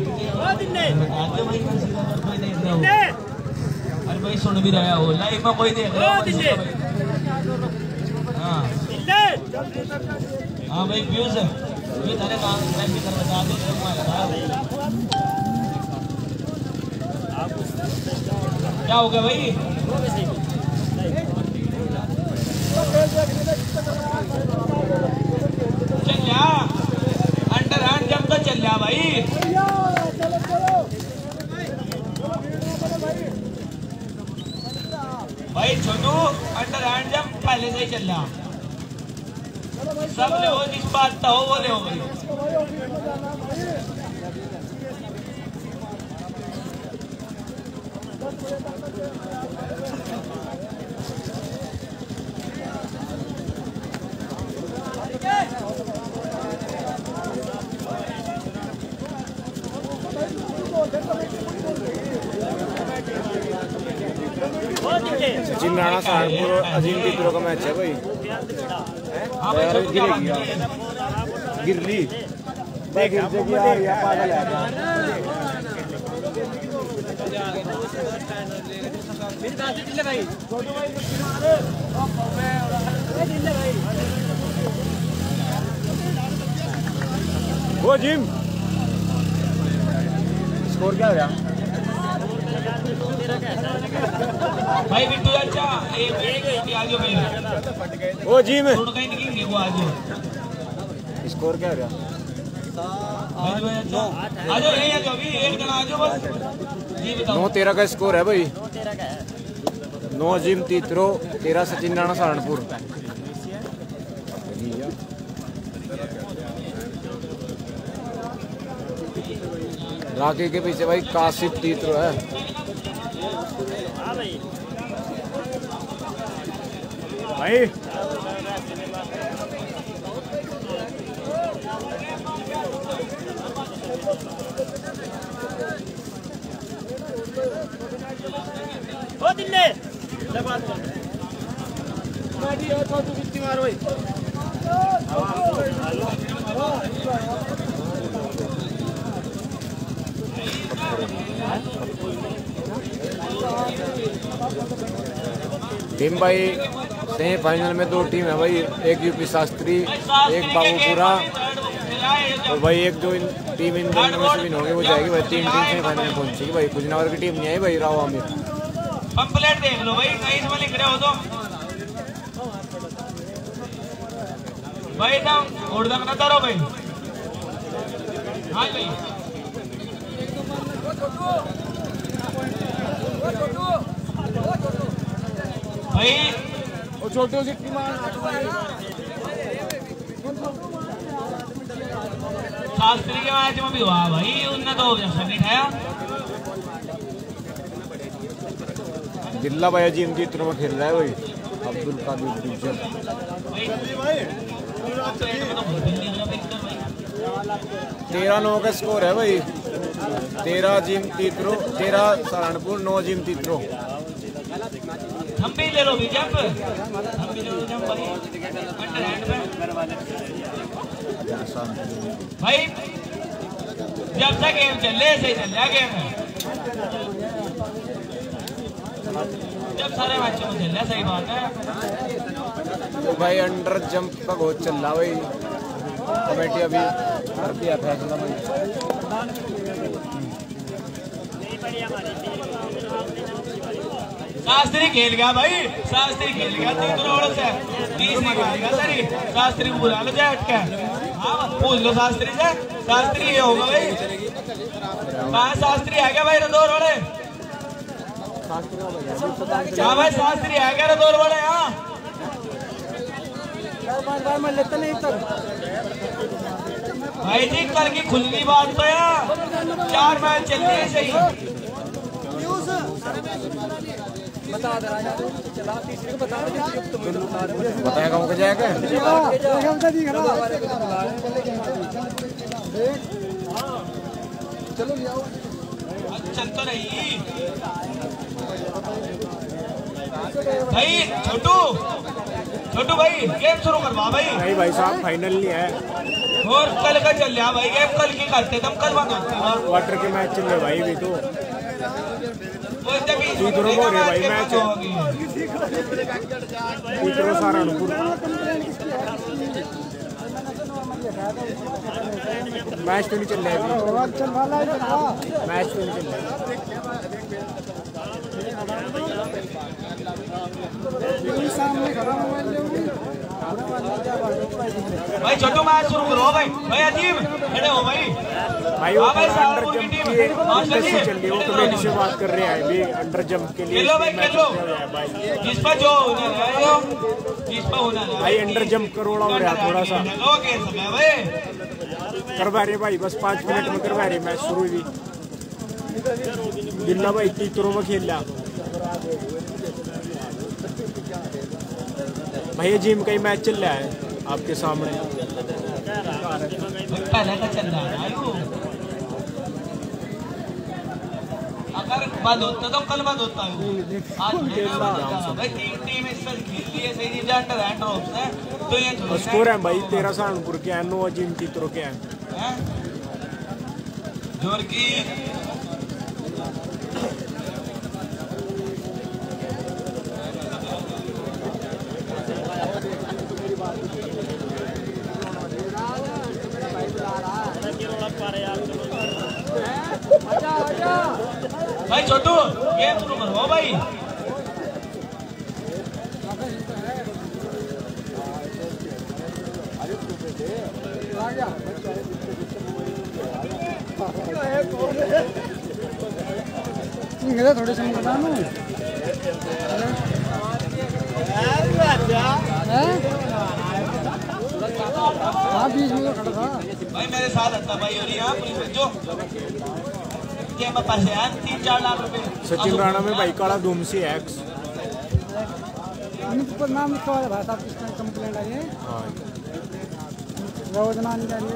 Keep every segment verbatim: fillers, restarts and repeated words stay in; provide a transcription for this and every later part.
अरे भाई सुन भी रहा हो लाइव में कोई देख रहा है। हाँ हाँ भाई व्यूज है ये तेरे काम मैं भी कर बता दे क्या हो गया भाई। चल जा अंडर हैंड जब तो चल जा भाई। भाई छोटू अंडर हैंड जब पहले से ही चल रहा सब ले हो जिस बात का हो वो ले हो भाई। सचिन राणा सहारनपुर अजीम तीतरो का मैच है भाई। गिरली गिर जाएगी यार ये पागल है। वो जिम स्कोर क्या हो गया भाई बिट्टू अच्छा एक एक आगे मेरे वो जी में छोड़ कहीं निकलेंगे वो आगे स्कोर क्या हो गया। आ जाओ ये जो भी एक जना आ जाओ बस जी बताओ। नौ तेरह का स्कोर है भाई। नौ जिम तीतरो तेरह सचिन राणा सहारनपुर। राखी के पीछे भाई काशिफ तीतरो है। भाई ओ दिल्ली टीम भाई सेमीफाइनल में दो टीम है भाई। एक यूपी शास्त्री एक बाबूपुरा और भाई एक जो इन टीम इन दोनों में से विन होगी वो जाएगी भाई। तीन टीम सेमीफाइनल में पहुंचेगी भाई। खुजनावर की टीम नहीं आई भाई। राव आमिर पंपलेट देख लो भाई कहीं इसमें लिख रहे हो तो भाई ना उड़दंग ना करो भाई। हाँ भाई भाई वो छोटे सी टीम शास्त्री के मैच में भी हुआ भाई उनने तो ऑब्जेक्शन नहीं उठाया। दिल्ला भाई अजीम तीतरो में खेल रहा है भाई। अब्दुल कादिर गुज्जर तेरह नौ का स्कोर है भाई। तेरह जिम तीतरो तेरह सहारनपुर नौ जिम तीतरो। हम भी ले लो भी जंप हम भी ले लो जंप भाई अंडर हैंड पे भाई जब तक गेम चले सही चल रहा गेम है। जब सारे मैचों में चल रहा सही बात है। तो भाई अंडर जंप का बहुत चल रहा भाई। कमेटी अभी कर दिया फैसला भाई। शास्त्री खेल गया भाई। शास्त्री खेल गया तीन करोड़ से तीसरी खेल गया सरी शास्त्री बुला लो जाए अटका। हाँ पूछ लो शास्त्री से। शास्त्री ये होगा भाई। कहाँ शास्त्री है क्या भाई रदौर वाले। क्या भाई शास्त्री है क्या रदौर वाले। हाँ भाई जी कल की खुलनी बात तो यार चार मैच चल रही है सही। बताएगा वो जाएगा चलो चल तो रही भाई। छोटू छोटू भाई गेम शुरू करवा भाई। नहीं भाई साहब फाइनल नहीं है। हो और कल का चल रहा भाई गेम, कल की करते तुम कल बंद वाटर के मैच चल रहे भाई भी तो तीसरों हो रहे भाई मैच तीसरों सहारनपुर मैच तो नहीं चल रहा है, मैच तो नहीं चल रहा भाई। छोटू मैच शुरू करो भाई, भाई अजीब खड़े हो भाई। भाई वो अंडर जंप की इंडस्ट्री चल रही है, वो कमेटी से बात कर रहे हैं अभी अंडर जंप के लिए खेलो भाई, खेलो जिस पर जो हुनर है, जिस पर हुनर है भाई अंडर जंप करोड़ा हो रहा थोड़ा सा करवा रहे भाई, बस पाँच मिनट में करवा रहे मैच शुरू भी। दिल्ला भाई तीसरों में खेल रहा भैया जिम का ही मैच चल रहा है आपके सामने। पहले का चल रहा है अगर बंद होता तो कल बंद होता है आज भाई। तीन टीम इस साल खेल रही है सही अंडर एंड ऑफ है तो ये स्कोर है भाई तेरह सहारनपुर के हैं, नौ जिम तीसरों के हैं जोर की। भाई छोटू गेम शुरू करो भाई। थोड़े समय बता बीच में खड़ा था भाई मेरे साथ आता भाई और यहाँ पुलिस जो गेम में पास है तीन चार लाख रुपए। सचिन राणा में भाई काला धूमसी एक्स पर नाम लिखा हुआ है भाई साहब, किसने कंप्लेंट आई है? रोजना नहीं जा रही है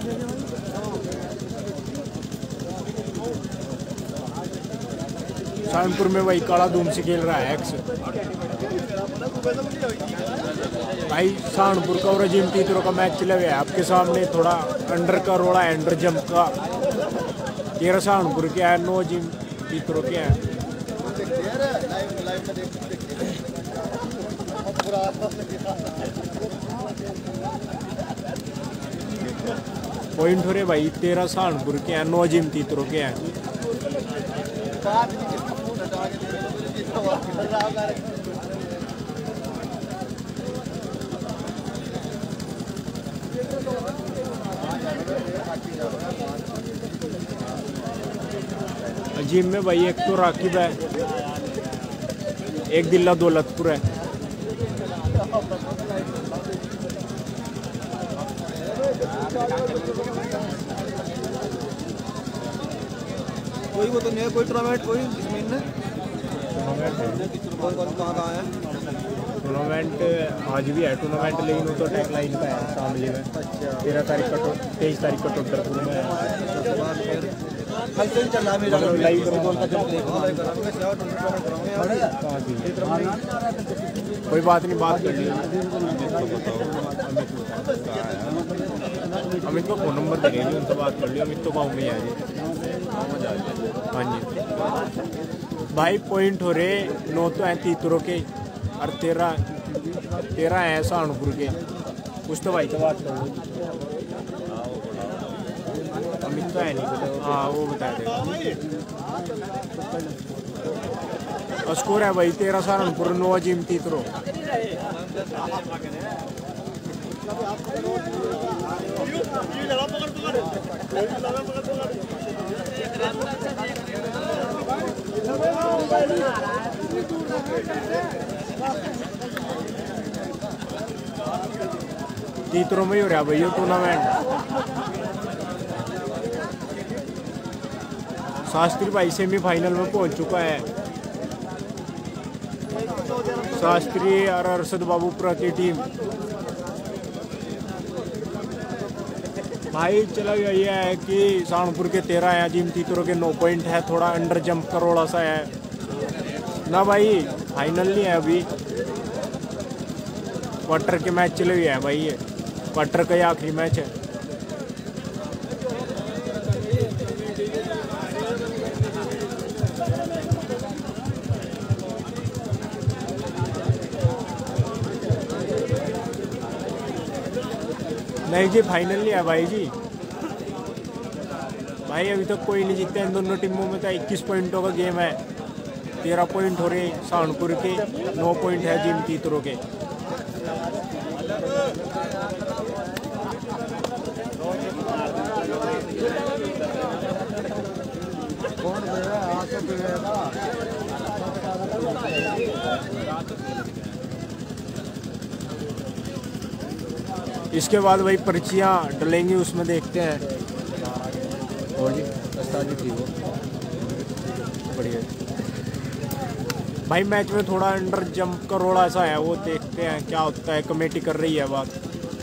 सहारनपुर में वही काला धूमसी खेल रहा है एक्स भाई। सहारनपुर का और जिम तीसरों का मैच चला गया आपके सामने, थोड़ा अंडर का रोड़ा है, अंडर जंप का। तेरह सहारनपुर के है, नौ जिम तीसरों के हैं। पॉइंट हो रहे भाई तेरह सहारनपुर के हैं, नौ जिम तीसरों के हैं। जिम में भाई एक तो राकिब है, एक दिल्ला दौलतपुर है। कोई वो तो नहीं है, कोई टूर्नामेंट कोई इसमें ना कहाँ है टूर्नामेंट आज भी है टूर्नामेंट, लेकिन वो तो टैग लाइन का है शामली में। तेरह तारीख का तेईस तारीख का टोटरपुर में है। कोई बात नहीं, बात कर ली अमित को फोन नंबर दे रही उनसे बात कर लियो। अमित तो गाँव में ही आ जी। हाँ जी भाई पॉइंट हो रहे नौ तो हैं तीतरों के और तेरह तेरह हैं सहारनपुर के। कुछ तो भाई तो बात कर लो। अमित तो है नहीं पता, हाँ वो बता देगा। स्कोर है भाई तेरह सहारनपुर, नौ जिम तीतरों। तीतरों में ही हो रहा भाई ये टूर्नामेंट। शास्त्री भाई सेमीफाइनल में पहुंच चुका है। शास्त्री और अरशद बाबू प्रति टीम भाई चला गया। ये है कि सहारनपुर के तेरह हैं, जिम तीतरों के नौ पॉइंट है। थोड़ा अंडर जंप करोड़ा सा है ना भाई, फाइनल नहीं है अभी। क्वार्टर के मैच चले हुए हैं भाई, ये क्वार्टर का ही आखिरी मैच है। नहीं जी फाइनल नहीं है भाई जी। भाई अभी तक कोई नहीं जीते इन दोनों टीमों में। तो इक्कीस पॉइंटों का गेम है। तेरह पॉइंट हो रहे सहारनपुर के, नौ पॉइंट है जिम तीतरों के। इसके बाद भाई पर्चियाँ डलेंगी, उसमें देखते हैं। और जी उस्ताद जी ठीक हो, बढ़िया भाई। मैच में थोड़ा अंडर जंप का रोड़ा ऐसा है, वो देखते हैं क्या होता है। कमेटी कर रही है बात।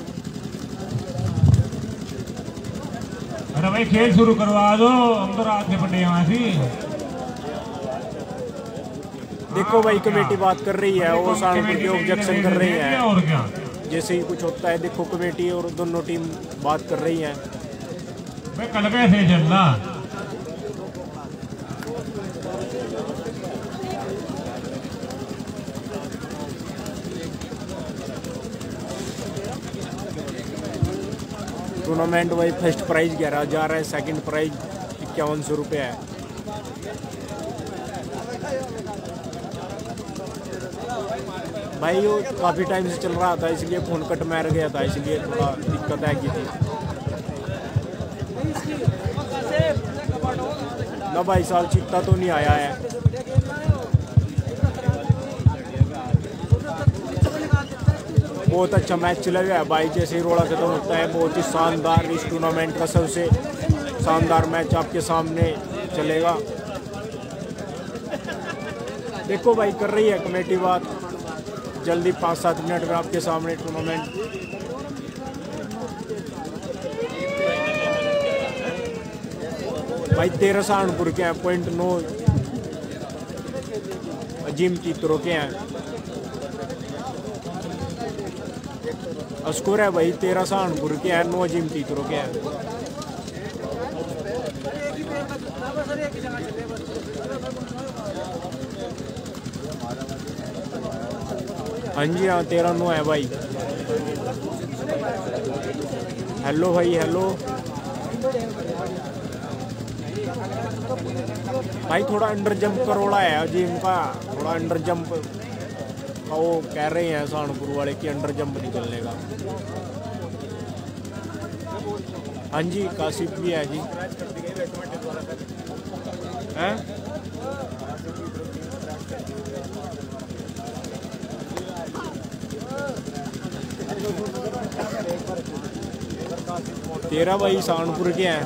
अरे भाई खेल शुरू करवा दो, अंदर आके पड़े यहाँ से। देखो भाई कमेटी बात कर रही है, वो सहारनपुर की ऑब्जेक्शन कर रही है। और क्या जैसे ही कुछ होता है देखो कमेटी और दोनों टीम बात कर रही है। भाई कल कैसे चलना। टूर्नामेंट भाई फर्स्ट प्राइज ग्यारह हजार है, सेकंड प्राइज इक्यावन सौ रुपये है। भाई वो काफ़ी टाइम से चल रहा था, इसलिए फोन कट मार गया था, इसलिए थोड़ा दिक्कत आ गई थी ना भाई। साल चित्ता तो नहीं आया है। बहुत अच्छा मैच चला गया भाई। जैसे ही रोड़ा खत्म होता है, बहुत ही शानदार इस टूर्नामेंट का सबसे शानदार मैच आपके सामने चलेगा। देखो भाई कर रही है कमेटी बात, जल्दी पाँच सात मिनट में आपके सामने टूर्नामेंट। भाई तेरह सहारनपुर के हैं, पॉइंट नौ अजीम तीतरों के हैं। स्कोर है भाई तेरह सहारनपुर के हैं, नौ अजीम तीतरों के हैं। हाँ जी हाँ तेरह नौ है भाई। हेलो भाई हेलो भाई। थोड़ा अंडर जंप का रोड़ा है अजीम का, थोड़ा अंडर जंप का वो कह रहे हैं सहारनपुर वाले कि अंडर जंप नहीं चलने का। हाँ जी काशिफ भी है जी। हैं तेरह भाई सहारनपुर के हैं।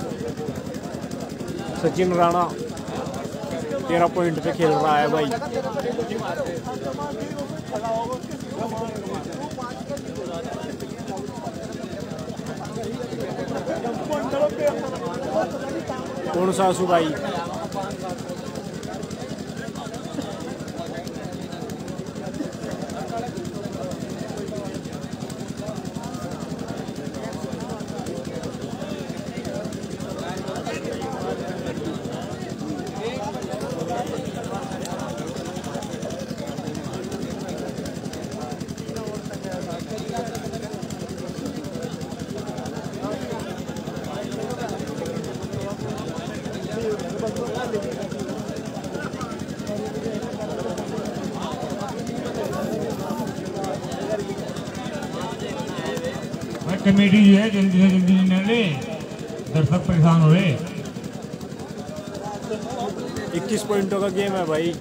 सचिन राणा तेरह पॉइंट पे खेल रहा है भाई। कौन सा आंसू भाई? कमेटी जो है जल्दी से जल्दी निकले, दर्शक परेशान हुए। इक्कीस पॉइंटों का गेम है भाई।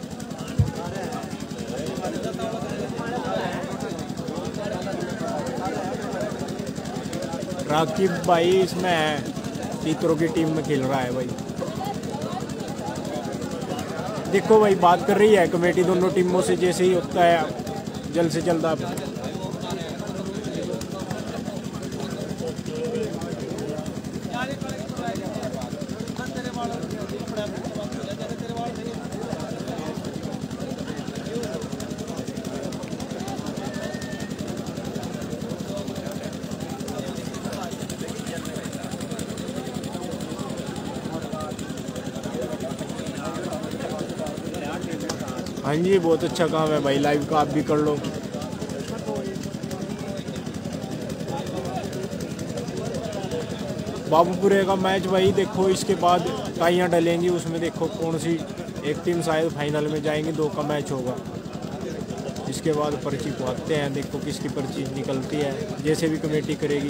राकिब भाई इसमें है, तीतरों की टीम में खेल रहा है भाई। देखो भाई बात कर रही है कमेटी दोनों टीमों से, जैसे ही होता है जल्द से जल्द आप हाँ जी बहुत अच्छा काम है भाई, लाइव का आप भी कर लो। बाबूपुरे का मैच भाई देखो, इसके बाद टाइयाँ डलेंगी, उसमें देखो कौन सी एक टीम शायद फाइनल में जाएंगी, दो का मैच होगा। इसके बाद पर्ची पाते हैं, देखो किसकी पर्ची निकलती है, जैसे भी कमेटी करेगी।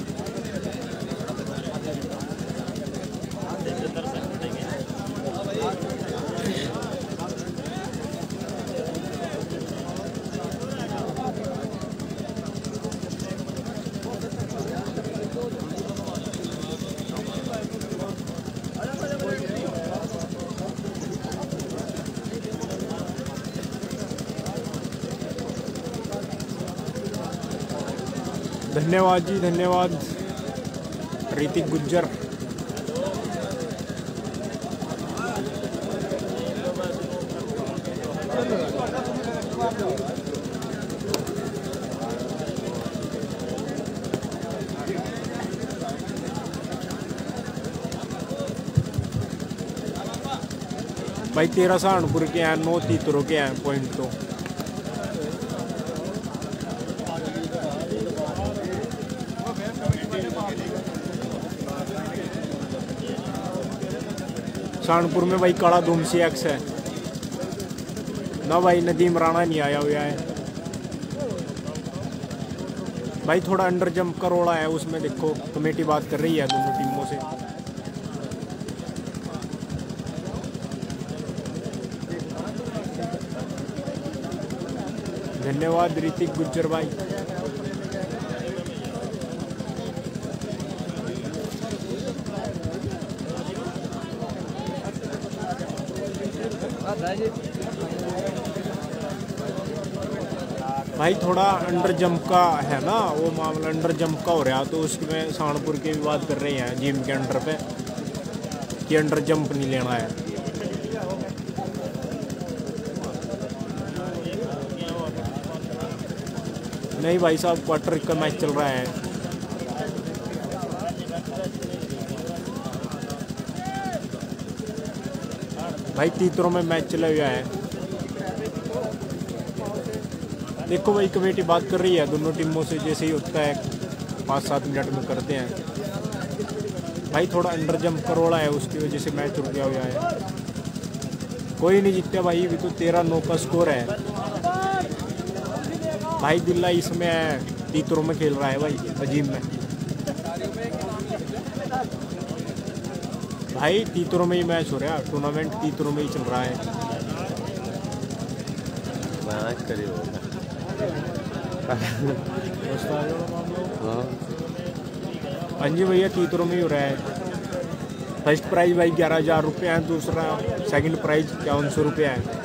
धन्यवाद जी, धन्यवाद ऋतिक गुज्जर। भाई तेरह सहारनपुर के हैं, नौ तीतरों के हैं पॉइंट तो। सहारनपुर में भाई काला धूमसी एक्स है ना भाई, नदीम राणा नहीं आया हुआ है भाई। थोड़ा अंडर जंप का रोड़ा है उसमें, देखो कमेटी बात कर रही है दोनों टीमों से। धन्यवाद ऋतिक गुज्जर भाई। भाई थोड़ा अंडर जंप का है ना वो मामला, अंडर जंप का हो रहा, तो उसमें सहारनपुर की भी बात कर रहे हैं जिम के अंडर पे कि अंडर जंप नहीं लेना है। नहीं भाई साहब, क्वार्टर का मैच चल रहा है। भाई तीतरों में मैच चला हुआ है। देखो भाई कमेटी बात कर रही है दोनों टीमों से, जैसे ही होता है पाँच सात मिनट में करते हैं। भाई थोड़ा अंडर जंप करोड़ा है, उसकी वजह से मैच रुक गया हुआ है। कोई नहीं जीतता भाई, अभी तो तेरह नौ का स्कोर है। भाई दिल्ला इसमें है, तीतरों में खेल रहा है भाई, अजीम में। भाई तीतरों में ही मैच हो रहा है, टूर्नामेंट तीतरों में ही चल रहा है। हाँ जी भैया, तीतरों में ही हो रहा है। फर्स्ट प्राइज भाई ग्यारह हज़ार रुपये है, दूसरा सेकंड प्राइज इक्यावन सौ रुपये है।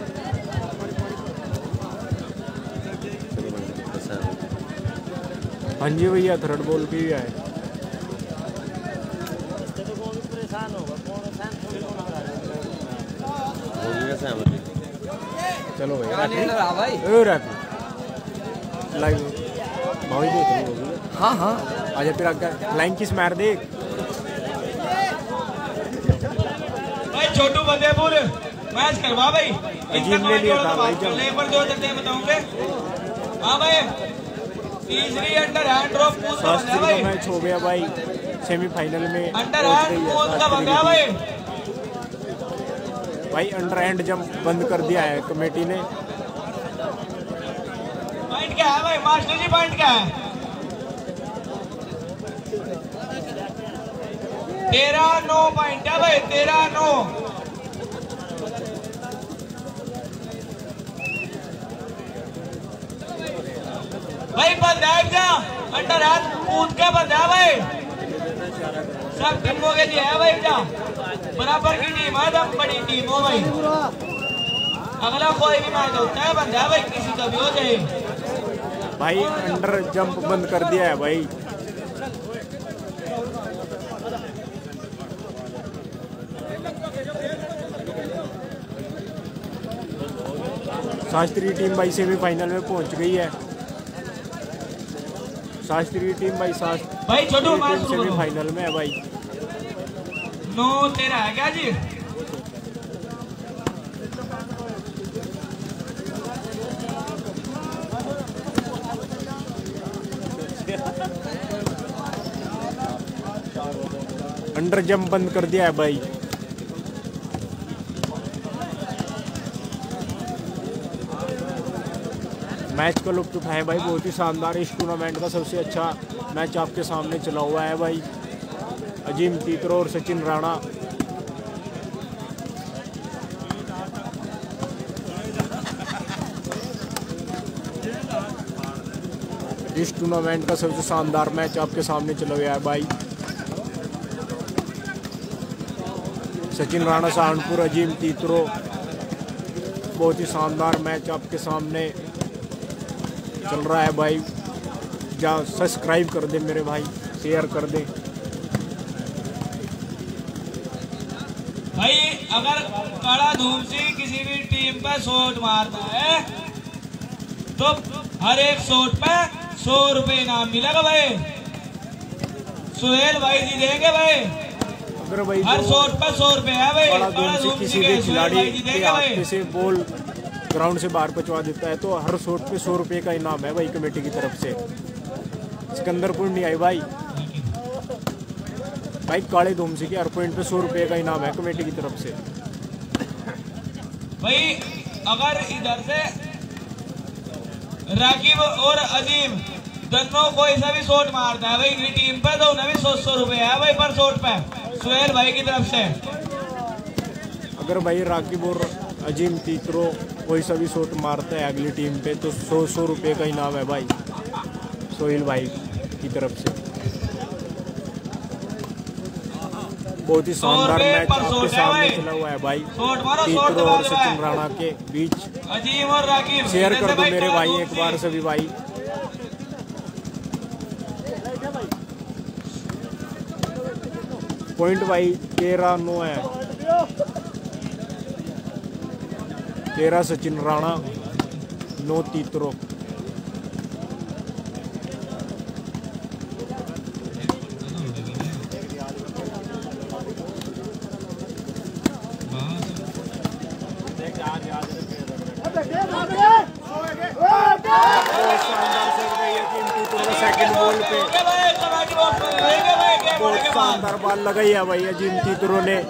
हाँ जी भैया, थर्ड बॉल भी है। चलो भाई लाइव भाई देख रही होगी। हाँ हाँ आजा फिर आगे लाइन किस मार दे भाई। छोटू बंदेपुर मैच करवा भाई, अजीम ले लिया था भाई जब लेबर जो देते बताऊंगे। हाँ भाई, तीसरी अंडर हैंड ड्रॉप पूछ का भाई मैच हो गया भाई, सेमीफाइनल में अंडर हैंड पूछ का बंदा भाई। भाई अंडर हैंड जंप बंद कर दिया है कमेटी ने। पॉइंट क्या है भाई मास्टर जी, पॉइंट क्या है? तेरह नौ पॉइंट है भाई, तेरह नौ। भाई बंद है क्या? अंडर हैंड कूद के बंद है भाई, सब टीमों के लिए है भाई। जा बराबर की टीम है, दम बड़ी टीम हो भाई। अगला कोई भी मैच होता है बंद है भाई, किसी का भी हो जाए। भाई अंडर जंप बंद कर दिया है भाई। शास्त्रीय टीम भाई सेमीफाइनल में पहुंच गई है। शास्त्रीय टीम भाई शास्त्रीय भाई छोटू टीम सेमीफाइनल में है भाई। नौ तेरह है क्या जी? अंडर जंप बंद कर दिया है भाई। मैच का लुत्फ उठाए भाई, बहुत ही शानदार। इस टूर्नामेंट का सबसे अच्छा मैच आपके सामने चला हुआ है भाई। अजीम तीतरो और सचिन राणा। इस टूर्नामेंट का सबसे शानदार मैच आपके सामने चला हुआ है भाई। सचिन राणा सहारनपुर, अजीम तीतरो। बहुत ही शानदार मैच आपके सामने चल रहा है भाई। जा सब्सक्राइब कर दे मेरे भाई, शेयर कर दे भाई। अगर कड़ा धूम से किसी भी टीम पर शॉट मारता है तो हर एक शॉट पे सौ रुपए इनाम मिलेगा भाई। सुहेल भाई जी देंगे भाई। अगर भाई हर शॉट पे सौ रुपए है भाई। कड़ा धूम से किसी भी खिलाड़ी के हाथ से बॉल ग्राउंड से बाहर पहुंचवा देता है तो हर शॉट पे सौ रुपए का इनाम है भाई कमेटी की तरफ से। सिकंदरपुर नहीं आई भाई भाई काले धूमसी के हर पॉइंट पे सौ रुपए का इनाम है कमेटी की तरफ से भाई। अगर इधर से राकिब और अजीम दोनों कोई सा भी शॉट मारता है भाई टीम पे तो उन्हें भी सौ सौ रुपए है भाई पर शॉट पे सुहेल भाई की तरफ से। अगर भाई राकिब और अजीम तीतरो कोई सा भी शॉट मारता है अगली टीम पे तो सौ सौ रुपये का इनाम है भाई सोहेल भाई की तरफ से। बहुत ही शानदार मैच आपके सामने चला हुआ है भाई तीतरो और सचिन राणा के बीच। अजीम और राकिब शेयर कर दो मेरे भाई एक बार सभी भाई। पॉइंट भाई तेरह नौ है। तेरह सचिन राणा, नौ तीतरो। सेकंड बॉल पे बहुत शानदार बॉल लगाई है भाई अजीम तीतरो ने।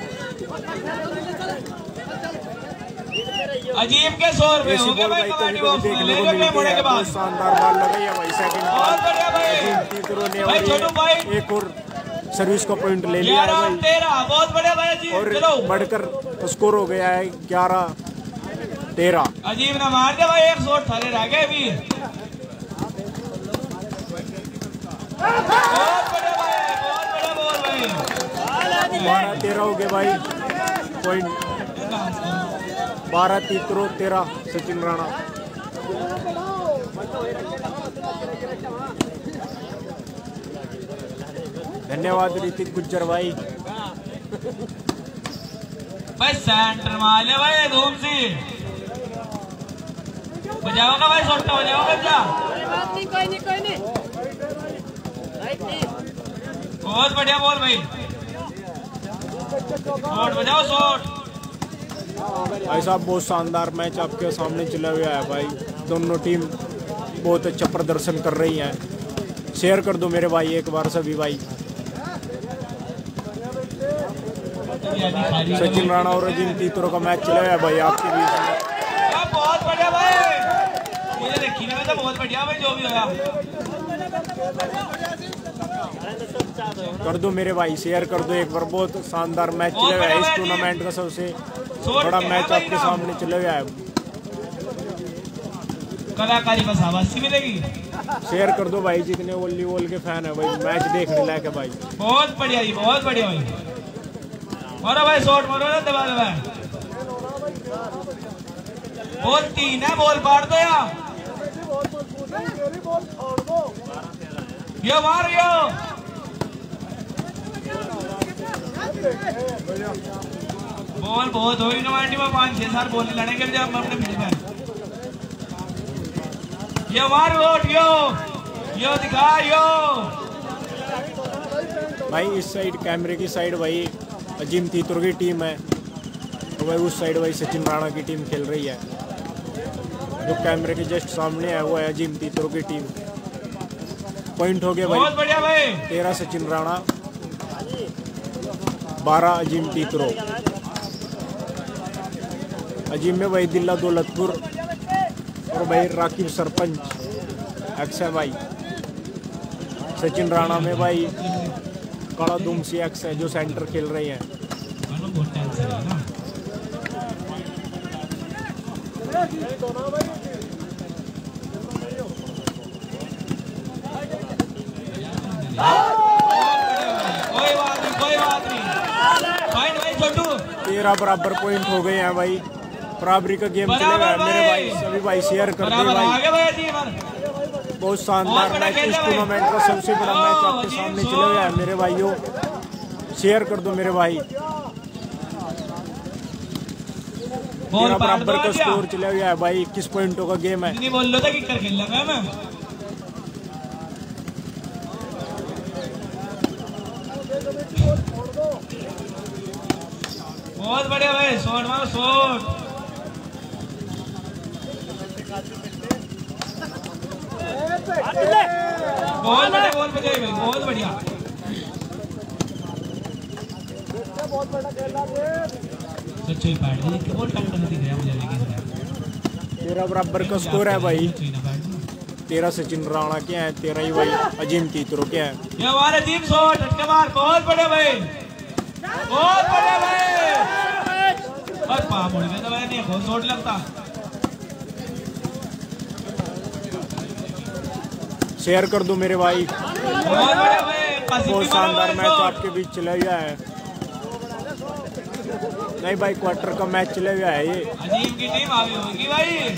अजीम के सौ रुपए ऐसी बॉल भाई कभी कभी देखने को मिलती है। बहुत शानदार बॉल लगाई है भाई सेकंड बॉल अजीम तीतरो ने और एक और सर्विस का पॉइंट ले लिया है भाई। बहुत बढ़िया भाई और बढ़कर स्कोर हो गया है ग्यारह तेरह। अजीम ने मार दिया भाई एक शॉट थाले रह गए भी। बहुत बढ़िया भाई, बहुत बढ़िया बॉल भाई। बारह तेरह हो गए भाई पॉइंट। बारह तीतरो, तेरह सचिन राणा। धन्यवाद ऋतिक गुज्जर भाई। भाई सेंटर मार ले भाई धूम सी बजाओगा भाई सोटा बजाओगा क्या? कोई नहीं कोई नहीं बहुत बढ़िया बॉल भाई। शॉट बजाओ शॉट। भाई साहब बहुत शानदार मैच आपके सामने चला हुआ है भाई। दोनों टीम बहुत अच्छा प्रदर्शन कर रही हैं। शेयर कर दो मेरे भाई एक बार सभी भाई। सचिन राणा और अजीम तीतरो का मैच चला हुआ है भाई आपके बीच में। बहुत बढ़िया भाई, मुझे देखी ना तो बहुत बढ़िया भाई जो भी होया। कर दो मेरे भाई शेयर कर दो एक बार। बहुत शानदार मैच चला हुआ है। इस टूर्नामेंट का सबसे बड़ा मैच आपके सामने चला हुआ है। कलाकारी बस आवाज़ मिलेगी। शेयर कर दो भाई जितने वॉलीबॉल के फैन है भाई मैच देखने लायक है भाई। बहुत बढ़िया जी, बहुत बढ़िया भाई। मारो भाई शॉट मारो ना दबा दबा। बॉल तीन है, बॉल काट दो या यो मार यो। बॉल बहुत हो नवाटी में पांच छह साल बॉल लड़ेंगे जब हम अपने फील्ड में। यो मार वोट यो यो दिखा यो भाई। इस साइड कैमरे की साइड भाई अजीम तीतरो की टीम है तो भाई उस साइड भाई सचिन राणा की टीम खेल रही है। जो कैमरे के जस्ट सामने है वो है अजीम तीतरो की टीम। पॉइंट हो गया भाई बहुत बढ़िया भाई। तेरह सचिन राणा, बारह अजीम तीतरो, अजीम में भाई दिल्ला दौलतपुर और भाई राकिब सरपंच एक्स है भाई। सचिन राणा में भाई काला दुमसी एक्स है जो सेंटर खेल रहे हैं। कोई बात नहीं, कोई बात नहीं। पॉइंट भाई छोटू। तेरह बराबर पॉइंट हो गए हैं भाई। बराबरी का गेम चलेगा मेरे भाई। सभी भाई शेयर कर दे भाई। बहुत शानदार मैच, इस टूर्नामेंट का सबसे बड़ा मैच आपके सामने चले गया है मेरे भाइयों। शेयर कर दो मेरे भाई। तेरह बराबर का स्कोर चला गया है भाई। इक्कीस पॉइंटों का गेम है। बोल लो था कि कर खेल लगा मैं। बहुत बढ़िया भाई, शॉट मारो शॉट। बहुत बढ़िया, बहुत बढ़िया भाई, बहुत बढ़िया। सच्ची बैट है, बहुत टक्कर दिख रहा है मुझे लेकिन। तेरह बराबर का स्कोर है भाई। तेरह सचिन राणा के हैं, तेरह ही भाई अजीम तीतरो के हैं। ये हमारे अजीम शॉट हटके मार, बहुत बढ़िया भाई, बहुत बढ़िया भाई। बस पा मुड़ गया तो भाई नहीं बहुत शॉट लगता। शेयर कर दो मेरे भाई। बहुत बढ़िया भाई, बहुत शानदार मैच आपके बीच चला गया है। नहीं भाई, क्वार्टर का मैच चला गया है ये। अजीम की टीम आगे होगी भाई।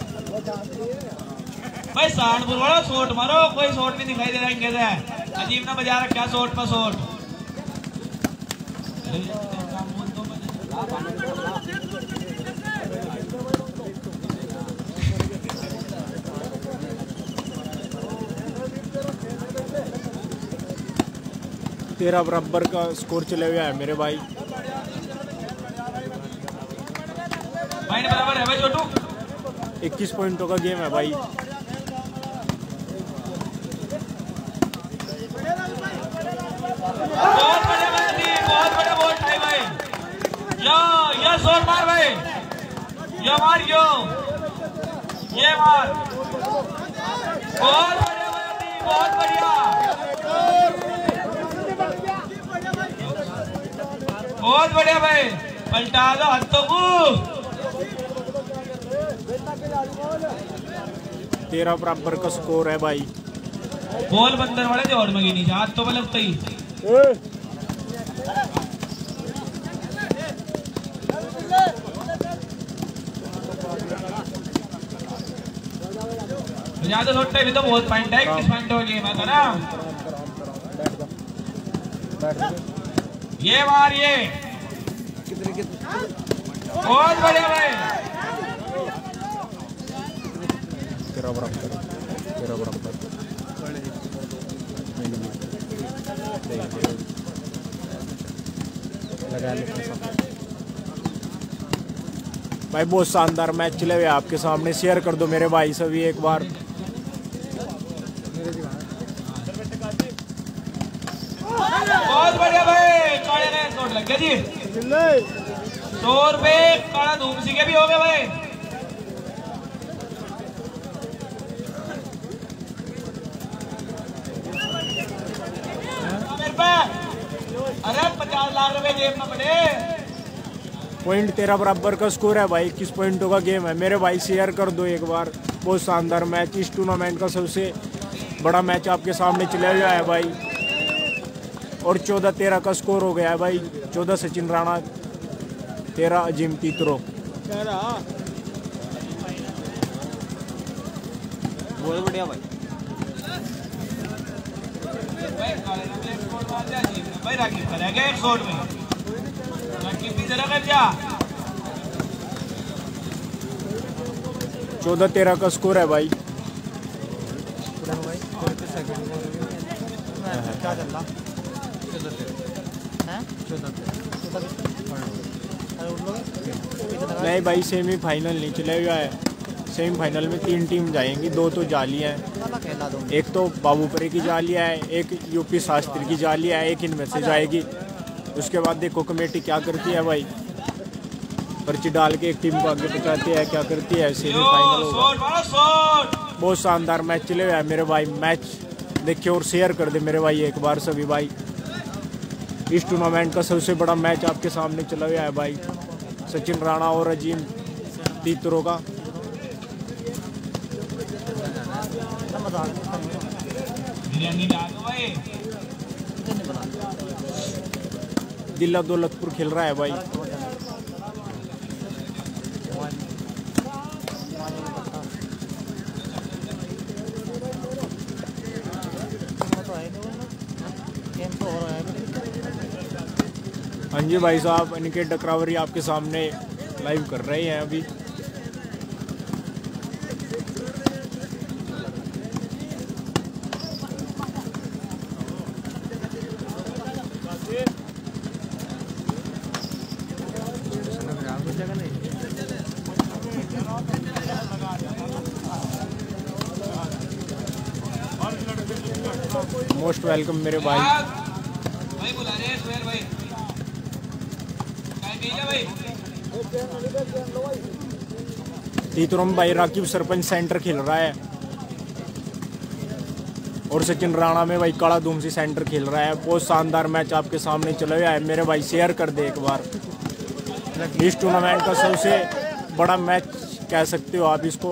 भाई सहारनपुर वाला शॉट मारो, कोई शॉट नहीं दिखाई दे रहा इनके से। अजीम ने बजा रखा शॉट पर शॉट। तेरह बराबर का स्कोर चला गया है मेरे भाई। भाई ने बराबर है भाई छोटू। इक्कीस पॉइंटों का गेम है भाई। बहुत बढ़िया भाई, बहुत बढ़िया बहुत है भाई। यो यो शॉट मार भाई, यो मार, यो ये मार। बहुत बढ़िया भाई, बहुत बढ़िया, बहुत बढ़िया भाई। पलटा दो हत्तों को। तेरह बराबर का स्कोर है भाई। बॉल बंदर वाले जोड़ में नहीं जा तो लगता ही। ज्यादा छोटे भी तो बहुत पॉइंट है, किस पॉइंट हो गेम है ना। ये मार, ये बहुत बढ़िया भाई। तेरह बराबर, तेरह बराबर लगा भाई। बहुत शानदार मैच चले हुए आपके सामने। शेयर कर दो मेरे भाई सभी एक बार। बहुत बढ़िया भाई, काले ने शॉट लग गया जी। सौ रुपए काला धूम सी के भी हो गए भाई। मेरे पे अरे पचास लाख रुपए जेब में पड़े। पॉइंट तेरह बराबर का स्कोर है भाई। इक्कीस पॉइंटों का गेम है मेरे भाई। शेयर कर दो एक बार। बहुत शानदार मैच, इस टूर्नामेंट का सबसे बड़ा मैच आपके सामने चला गया है भाई। और चौदह तेरह का स्कोर हो गया है भाई। चौदह सचिन राणा, तेरह अजीम तीतरो। बहुत बढ़िया भाई। भाई राखी करेगा एक शॉट में, राखी भी जरा कर जा। चौदह तेरह का स्कोर है भाई। क्या चल रहा? नहीं भाई, सेमीफाइनल नहीं चला गया है। सेमीफाइनल में तीन टीम जाएंगी, दो तो जालियाँ हैं। एक तो बाबूपुरी की जालिया है, एक यूपी शास्त्री की जालिया है, एक इनमें से जाएगी। उसके बाद देखो कमेटी क्या करती है भाई, पर्ची डाल के एक टीम को आगे पहुंचाती है, क्या करती है, सेमीफाइनल होगा। बहुत शानदार मैच चले हुए हैं मेरे भाई, मैच देखिए और शेयर कर दे मेरे भाई एक बार सभी भाई। इस टूर्नामेंट का सबसे बड़ा मैच आपके सामने चला हुआ है भाई, सचिन राणा और अजीम तीतरों का। दिल्ला दौलतपुर खेल रहा है भाई। हाँ जी भाई साहब, अनिकेत डकरावरी आपके सामने लाइव कर रहे हैं अभी। मोस्ट वेलकम मेरे भाई। भाई बुला रहे हैं सुहेल भाई, काय भेजा भाई। तीतरम भाई राकीब सरपंच सेंटर खेल रहा है और सचिन राणा में भाई काला धूमसी सेंटर खेल रहा है। बहुत शानदार मैच आपके सामने चला हुआ है मेरे भाई, शेयर कर दे एक बार। इस टूर्नामेंट का सबसे बड़ा मैच कह सकते हो आप इसको।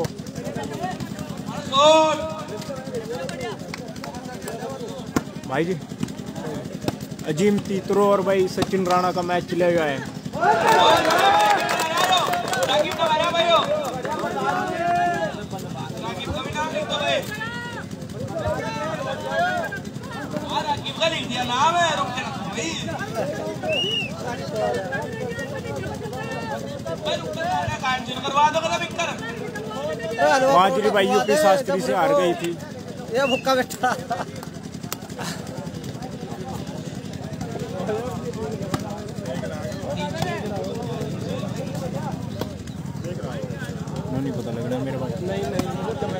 भाई जी अजीम तीतरो और भाई सचिन राणा का मैच चला हुआ है। माजरी भाई यूपी शास्त्री से हार गई थी। ये भुक्का बैठा नहीं पता लग रहा मेरे पास। नहीं नहीं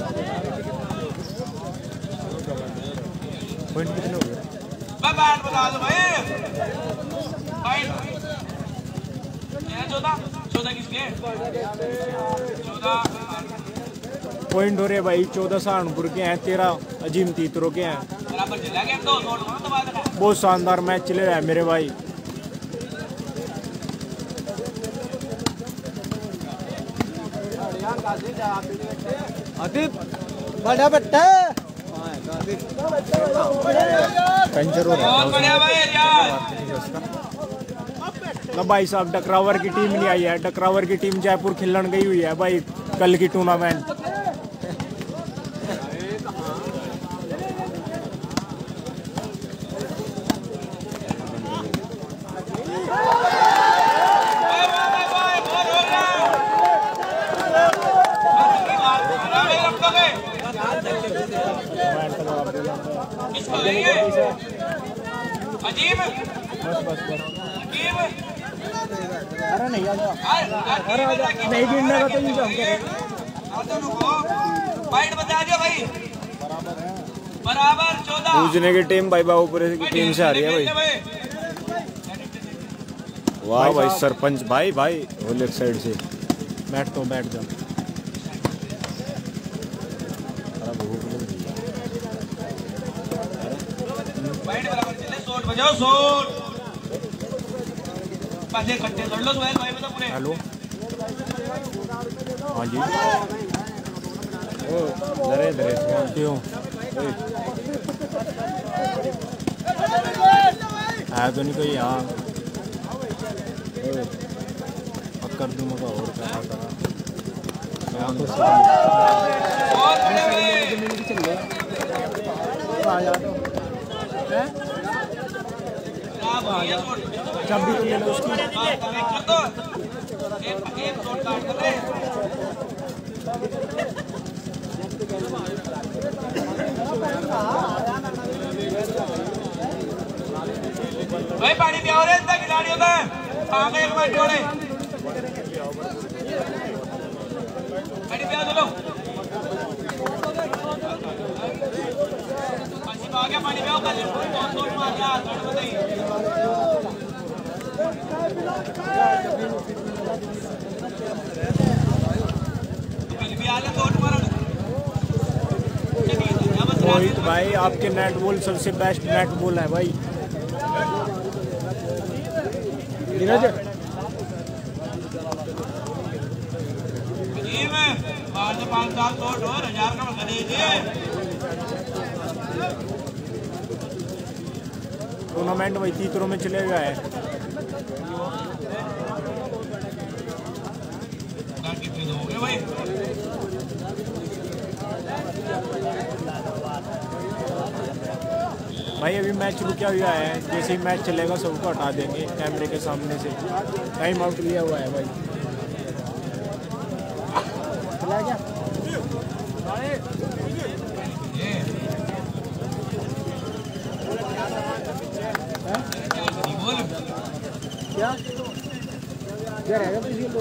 पॉइंट कितने हो गए? बैट बता दो भाई। चौदह चौदह किसके? चौदह पॉइंट हो रहे भाई, चौदह सहारनपुर के हैं, तेरह अजीम तीतरों के हैं। बराबर चला गया तो बहुत शानदार मैच चले रहा है मेरे भाई। आदिप बड़ा बट्टा पंचर हो रहा बहुत बढ़िया भाई यार। है भाई साहब। डकरावर की टीम नहीं आई है, डकरावर की टीम जयपुर खिलन गई हुई है भाई कल की टूर्नामेंट। अजीब बस बस बस अजीब अरे नहीं आ जाओ, अरे नहीं गिरने का तो नहीं जाऊंगा। पॉइंट बता दिया भाई, बराबर चौदह। पूजने की टीम भाई बाबूपुरे की टीम से आ रही है भाई। वाह भाई सरपंच भाई भाई वो लेफ्ट साइड से बैठ तो बैठ जाओ। बजाओ शॉट, पांच इकट्ठे कर लो सुहेल भाई मतलब पूरे। हेलो हाँ जी ओ दरे दरे क्यों है तो नहीं कोई यहाँ कर दूँ मगर और क्या करा यहाँ तो बहुत चाबी तो ले लो उसकी। भाई पानी पियाओ रे इतना खिलाड़ी होता है। हाँ एक मिनट जोड़े पानी पिया चलो। पानी पिया पानी पियाओ कर मोहित भाई आपके नेट बॉल सबसे बेस्ट नेट बॉल है भाई। नीरज पाँच साल तो और हजार का बता दीजिए। टूर्नामेंट वही तीसरों में चले गया है। भाई भाई अभी मैच रुका हुआ है, जैसे ही मैच चलेगा सबको हटा देंगे कैमरे के सामने से। टाइम आउट लिया हुआ है भाई। चला गया क्या क्या रहेगा तो इसी को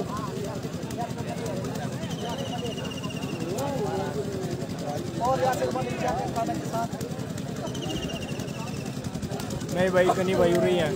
नहीं भाई कहीं भाई हो रही है।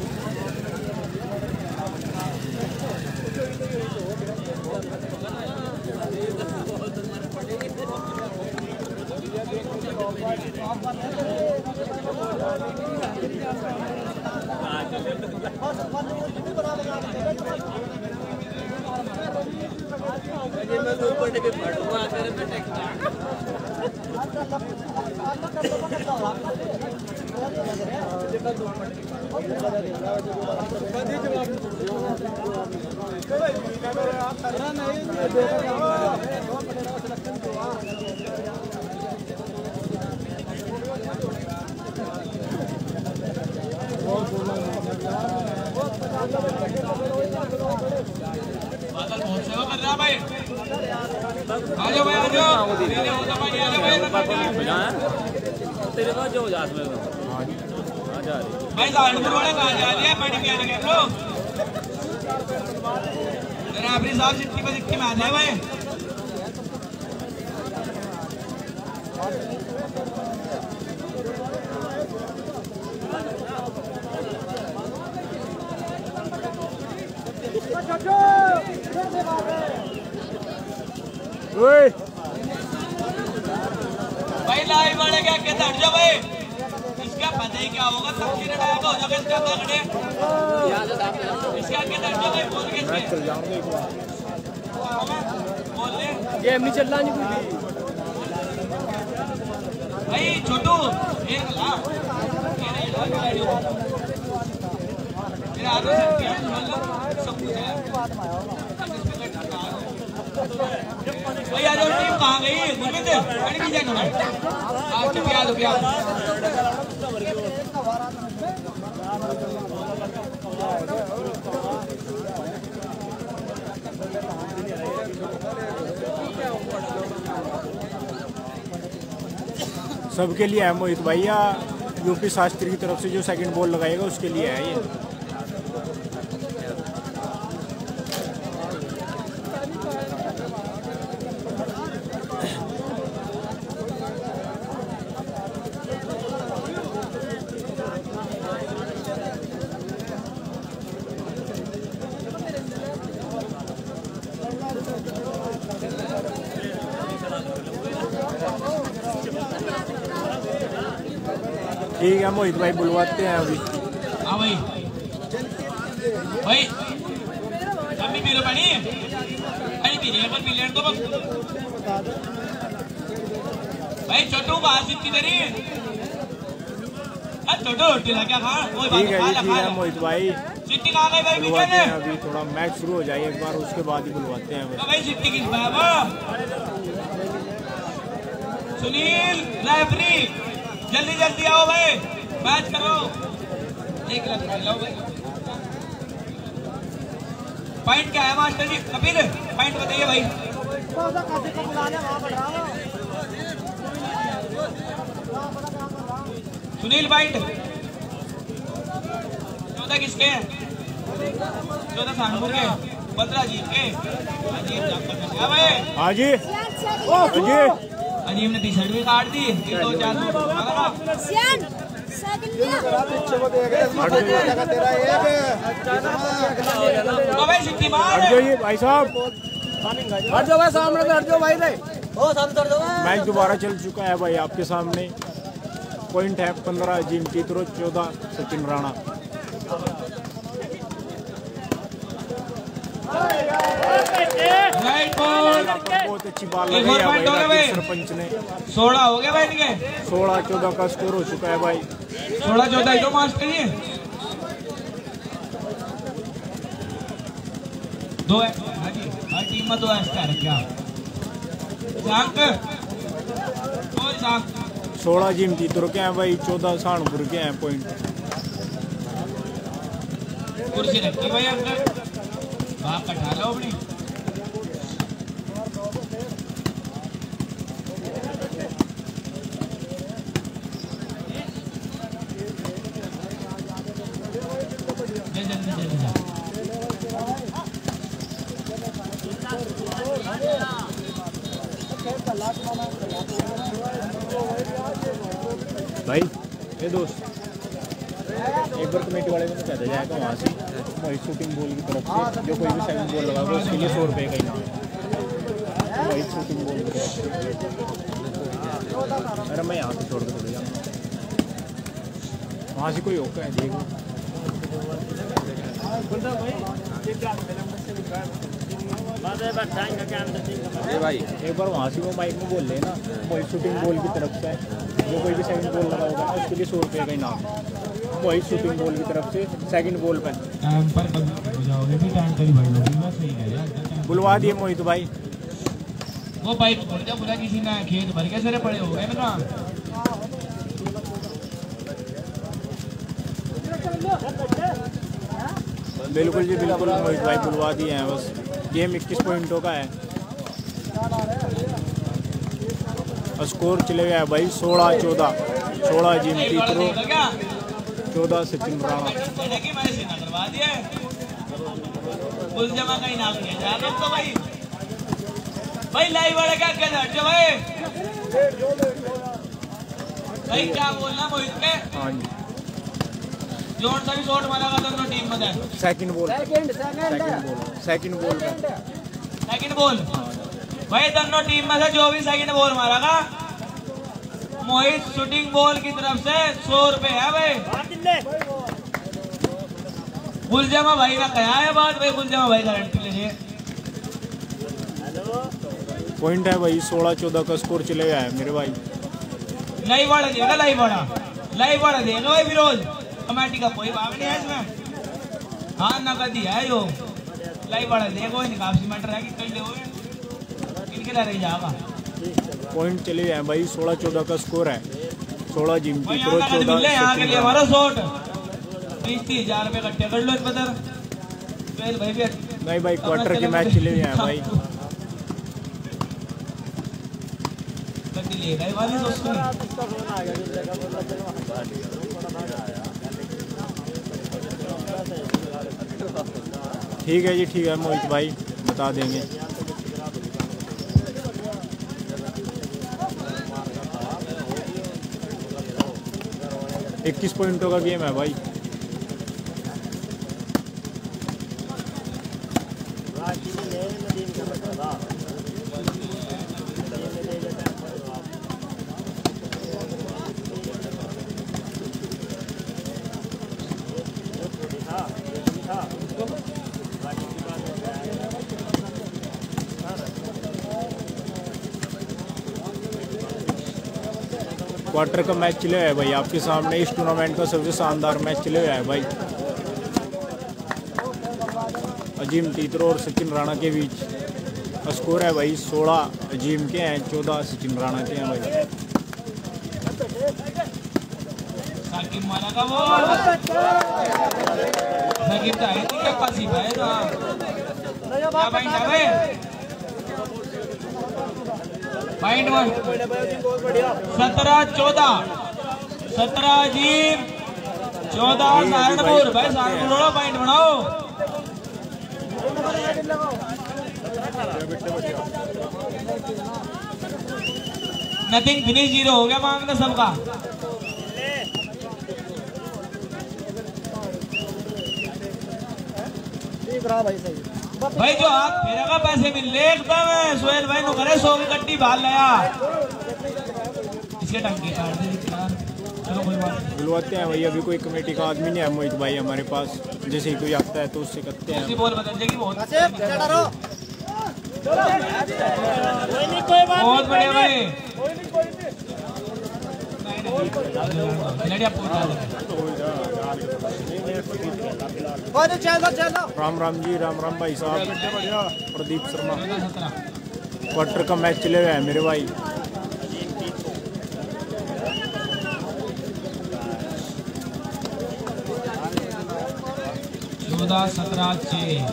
तेरे पास जो जात में भाई सहारनपुर वाले कहाँ जा रही है? पैडी क्या लगे लोग अपनी साहब सिक्की पर सिक्की मारने हैं भाई। भाई लाइव वाले क्या कहते हट जाओ भाई, इसका पता ही क्या होगा। सब चीज डायरेक्ट हो जाएगा इसका पकड़े इसका कहते हट जाओ भाई। बोल के चल जाऊंगा एक बार बोल ले ये नहीं चल रहा नहीं कोई भाई। छोटू एक ला ये नहीं ला मेरे आगे से क्या सब कुछ है भाई। आज टीम कहाँ गई? गुरमीत गाड़ी की जाए ना आज प्याज हो गया। सबके लिए है मोहित भैया, यूपी शास्त्री की तरफ से जो सेकंड बॉल लगाएगा उसके लिए है ये। ठीक है मोहित भाई बुलवाते हैं अभी। हाँ भाई भाई अम्मी पी लो पानी अरे पी रही है पर पी लेने तो भाई। छोटू बाहर सीखती तेरी छोटू रोटी ला क्या खा? ठीक है जी ठीक है मोहित भाई सिट्टी कहाँ गई भाई? बुलवाते हैं अभी, थोड़ा मैच शुरू हो जाए एक बार उसके बाद ही बुलवाते हैं भाई। सिट्टी किस बाबा? सुनील रेफरी जल्दी जल्दी आओ भाई, मैच करो। एक लाख लाओ भाई। पॉइंट क्या है मास्टर जी? कपिल पॉइंट बताइए भाई। सुनील पॉइंट चौदह किसके हैं? चौदह सहारनपुर के, पंद्रह अजीब के। अजीब भाई हाँ जी जी अजीब ने टी शर्ट भी काट दी। दो चार भाई साहब हट जाओ भाई सामने हट जाओ भाई। मैच दोबारा चल चुका है भाई आपके सामने। पॉइंट है पंद्रह अजीम तीतरो, चौदह सचिन राणा। राइट बॉल, बहुत अच्छी बॉल लगाई है भाई सरपंच ने। सोलह हो गया भाई इनके, सोलह चौदह का स्कोर हो चुका है भाई। सोलह चौदह ही तो मार्च करिए, दो है हाँ जी, हर टीम में दो है इसका क्या और सोलह जिम तीतरो के हैं भाई, चौदह सहारनपुर के हैं पॉइंट। कुर्सी रखी भाई अंदर, बाप कटा लो अपनी। भाई ये दोस्त एक बार कमेटी वाले को कहते जाएगा वहाँ से वही शूटिंग बॉल की तरफ से जो कोई भी सेकंड बॉल लगाएगा उसके लिए सौ रुपये का इनाम, वही शूटिंग बॉल की तरफ से। अरे मैं यहाँ से छोड़ के चले जाऊँगा, वहाँ से कोई होकर है देखो भाई। एक बार वहाँ से वो माइक में बोल लेना वही शूटिंग बॉल की तरफ से जो कोई भी सेकंड बॉल लगा होगा उसके लिए सौ रुपये का इनाम, वही शूटिंग बॉल की तरफ से सेकंड बॉल पर। टाइम पर कभी जाओगे भी टाइम करीब भाई लोग बस सही है। बुलवा दिए मोहित भाई, वो बाइक छोड़ दिया, बोला किसी ने खेत भर के सारे पड़े हो गए ना। बिल्कुल जी बिल्कुल मोहित भाई बुलवा दिए हैं। बस गेम इक्कीस पॉइंटों का है, स्कोर चले गया है भाई सोलह चौदह, सोलह जिम तीतरो, चौदह सचिन राणा। जमा का इनाम दिया जा तो भाई भाई लाइव वाले क्या कहते हैं भाई भाई क्या बोलना मोहित के? हाँ जी, जोन सा भी शॉट मारा था दोनों टीम में। Second ball second ball second ball second ball भाई दोनों टीम में से जो भी सेकंड बॉल मारा था मोहित शूटिंग बॉल की तरफ से सौ रुपए है भाई। गुलजमा भाई का कहा है बात भाई, गुलजमा भाई गारंटी लीजिए। पॉइंट है भाई सोलह चौदह का स्कोर चले गया है मेरे भाई। लाइव वाला देगा, लाइव वाला लाइव वाला देगा भाई विरोध, कमेटी का कोई भाग नहीं है इसमें। हाँ नगद ही है यो, लाइव वाला देगा निकासी मैटर है कि कल दे इनके लिए रह जाएगा। पॉइंट चले गए हैं भाई, सोलह चौदह का स्कोर है, सोलह जिम तीतरो, चौदह यहाँ के लिए हमारा शॉट तीस तीस हजार रुपये इकट्ठे कर लो पता भाई भी। नहीं भाई क्वार्टर के मैच चले गए हैं भाई। ठीक है जी ठीक है मोहित भाई बता देंगे। इक्कीस पॉइंटों का गेम है भाई। क्वार्टर का मैच चले है भाई आपके सामने, इस टूर्नामेंट का सबसे शानदार मैच चले हुआ है भाई। अजीम तीतरो और सचिन राणा के बीच स्कोर है भाई सोलह अजीम के हैं, चौदह सचिन राणा के हैं भाई। साकिब मारा का वो साकिब का है क्या पासी भाई ना क्या भाई ना भाई पॉइंट वन सत्रह चौदह सत्रह अजीम चौदह सहारनपुर भाई सहारनपुर पॉइंट बनाओ। नथिंग फिनिश जीरो हो गया मांगना सबका। भाई जो हाथ फेरेगा पैसे मिल ले एकदम सोहेल भाई नो करे सौ की कट्टी बाल लाया इसके टंकी काट दे यार। चलो कोई बात नहीं। बुलवाते हैं भाई, अभी कोई कमेटी का आदमी नहीं है मोहित भाई हमारे पास, जैसे ही कोई आता है तो उससे करते हैं। दूसरी बॉल बदल जाएगी बहुत बहुत बढ़िया भाई। राम राम जी, राम राम भाई साहब। प्रदीप शर्मा, क्वार्टर का मैच चले हुए हैं मेरे भाई। चौदह सत्रह छः।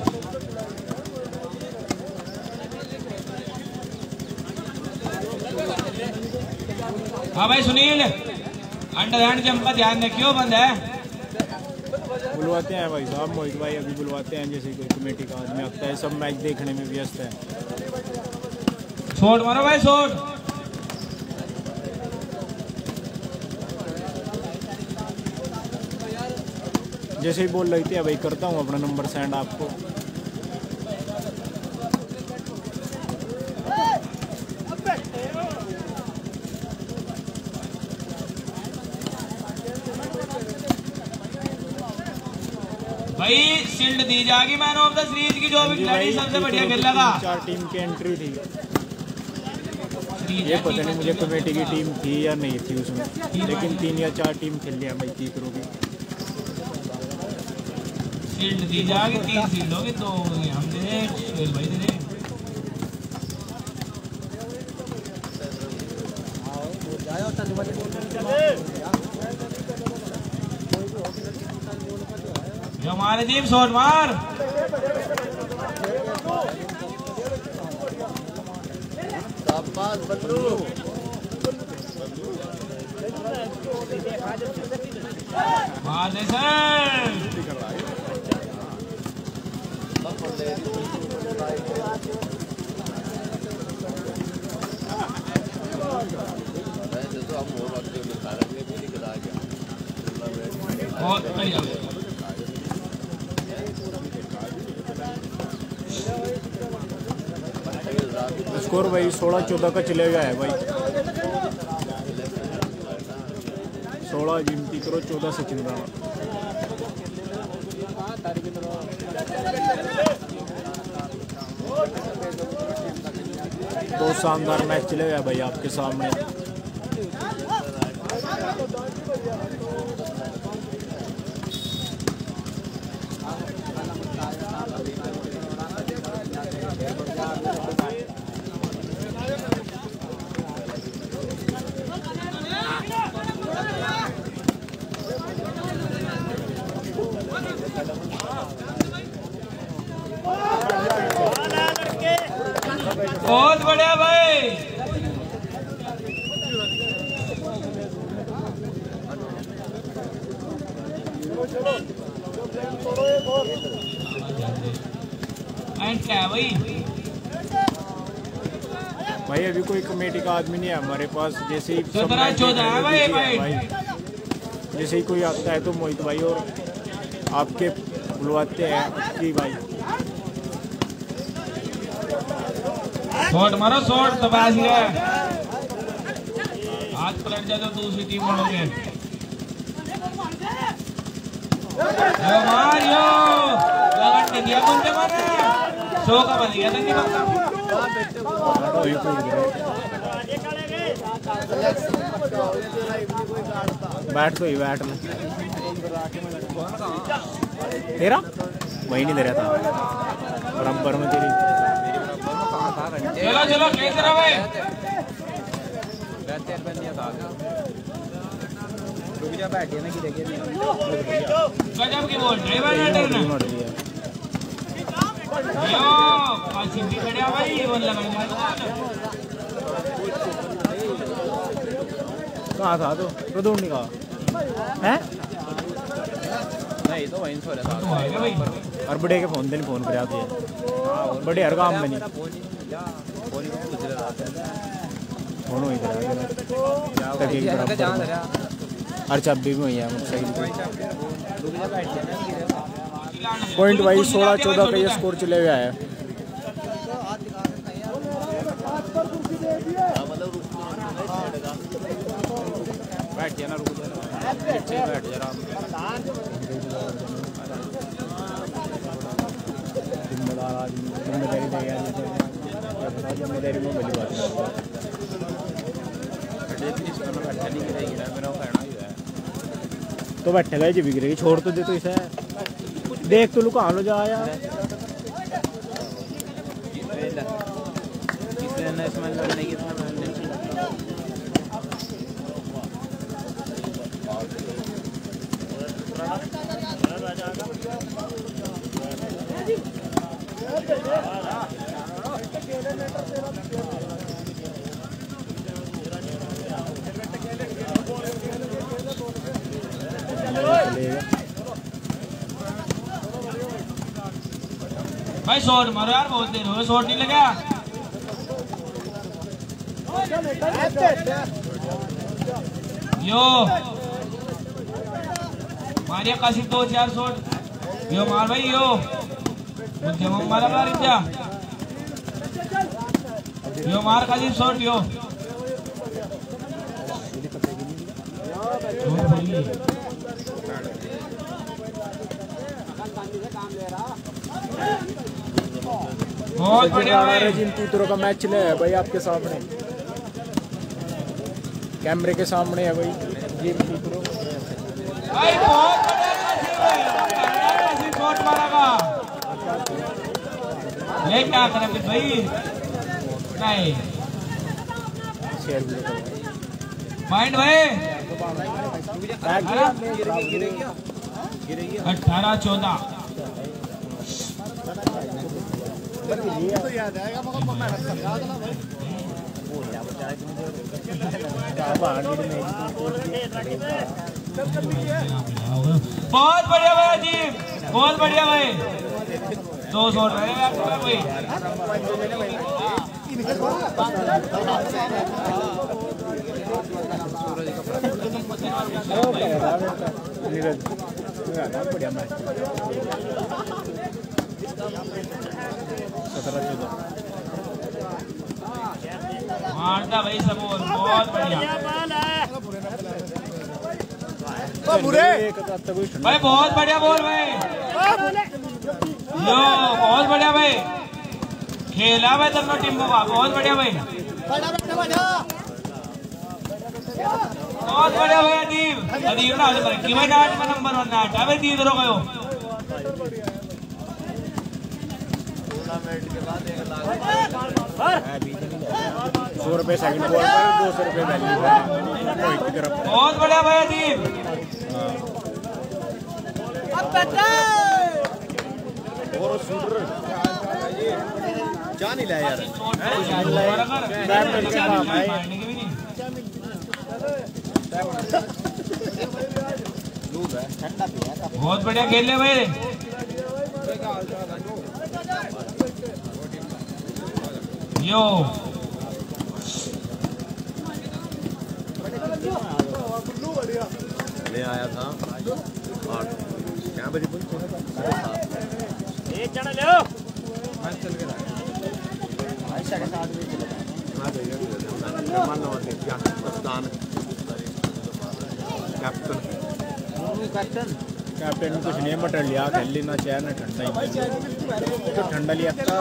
हाँ भाई सुनील, अंडर हैंड जंप का ध्यान रखियो, बंद है। बुलवाते हैं भाई साहब मोहित भाई, अभी बुलवाते हैं जैसे कोई कमेटी का आदमी आता है। सब मैच देखने में व्यस्त है। शॉट मारो भाई, शॉट। जैसे ही बोल रही थी भाई, करता हूँ अपना नंबर सेंड आपको। भाई शील्ड दी जाएगी मैन ऑफ द सीरीज की, जो भी खिलाड़ी सबसे बढ़िया खेल लगा। चार टीम की एंट्री थी, ये पता नहीं मुझे कमेटी की टीम थी या नहीं थी उसमें, लेकिन तीन या चार टीम खेल लिया भाई तीसरों की। शील्ड दी जाएगी, तीन शील्ड होगी, तो हम दे सोहेल भाई दे। जो हमारे टीम शॉट मार। मार दे सर। बहुत बढ़िया। स्कोर भाई सोलह चौदह का चले गया है भाई। सोलह गिनती करो, चौदह से चिंता। बहुत शानदार मैच चले गया भाई आपके सामने। बहुत बढ़िया भाई। एंड क्या है भाई? भाई अभी कोई कमेटी का आदमी नहीं है हमारे पास, जैसे ही सब सत्रह मैच चौदह है भाई, देखने में भाई। busy है। जैसे ही कोई आता है तो मोहित भाई और आपके बुलवाते हैं कि भाई। शॉट मारो, शॉट दबा दिया। हाथ पलट जाए तो दूसरी टीम बढ़ोगे। यो मार यो लगन के दिया कौन से मारे शो का बन गया था नहीं बनता। बैठ तो ही बैठ ले तेरा वही नहीं दे रहा था बराबर में तेरी। चलो चलो कैसे रहो भाई? गजब की बोल ड्राइवर नेटर ने यो पासी भी बढ़िया भाई। वो लगन कहाँ था तो तो ढूंढ नहीं कहा है नहीं तो वहीं सो रहा तो आएगा भाई। और बड़े के फोन देने फोन कर आते हैं बड़े हर काम में नहीं फोन वही करा हर चाबी में हुई है पॉइंट भाई सोलह चौदह का ये स्कोर चले गया है। बैठ जाना, रुक जाना, पीछे बैठ जरा। जिम्मेदार आदमी जिम्मेदारी दे गया, जिम्मेदारी में बड़ी बात है। तो बैठे गए जी बिगड़ेगी, छोड़ तो दे तो इसे, देख तो लुका लो जा यार। भाई शॉट मारो यार, बहुत देर हो शॉट नहीं लगा। यो मारिया काशी दो चार शॉट, यो मार भाई, यो मुझे मारा मार इतना, यो मार काशी शॉट, यो बहुत बढ़िया भाई। जिन तीतरों का मैच चले है भाई आपके सामने, कैमरे के सामने है भाई जिन तीतरों भाई, बहुत बढ़िया काशी शॉट मारा, ले क्या करें फिर भाई, नहीं माइंड भाई। अठारह चौदह बहुत बढ़िया भाई अजीब, बहुत बढ़िया भाई, दो सौ रहे भाई। बढ़िया मैच, सत्रह चौदह मारता भाई सब, बहुत बढ़िया भाई, बहुत बढ़िया बोल भाई, यो बहुत बढ़िया भाई, खेला भाई दोनों टीमों का, बहुत बढ़िया भाई, बहुत बढ़िया भाई अदीब, अदीब ना हो कि भाई नाट में नंबर वन नाट है भाई, तीन गयो सौ रुपए सेकंड बॉल पर, दो सौ रुपए वैल्यू है। बहुत बढ़िया भाई अदीब, और शूटर जा नहीं लाया यार, बहुत बढ़िया खेल ले भाई, यो ले आया था आठ, क्या बजे एक जना ले चल गया कैप्टन कैप्टन कैप्टन ने कुछ नहीं मटर लिया, खेल लेना चाहिए ना, ठंडा ही तो ठंडा लिया था।